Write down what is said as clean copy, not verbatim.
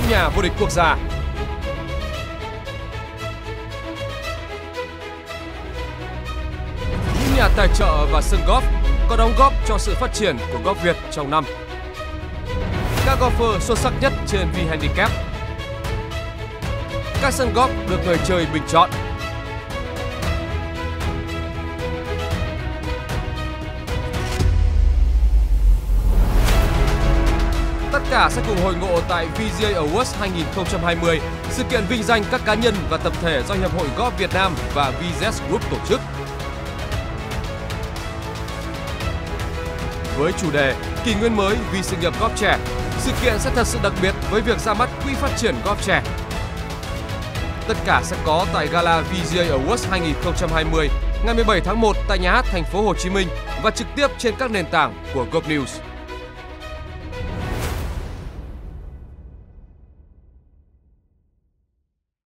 nhà vô địch quốc gia. Những nhà tài trợ và sân golf có đóng góp cho sự phát triển của golf Việt trong năm. Các golfer xuất sắc nhất trên V-Handicap. Các sân golf được người chơi bình chọn. Tất cả sẽ cùng hội ngộ tại VGA Awards 2020, sự kiện vinh danh các cá nhân và tập thể do Hiệp hội Golf Việt Nam và VZS Group tổ chức. Với chủ đề Kỷ nguyên mới vì sự nghiệp golf trẻ, sự kiện sẽ thật sự đặc biệt với việc ra mắt Quỹ phát triển golf trẻ. Tất cả sẽ có tại Gala VGA Awards 2020 ngày 17 tháng 1 tại Nhà hát Thành phố Hồ Chí Minh và trực tiếp trên các nền tảng của Golf News.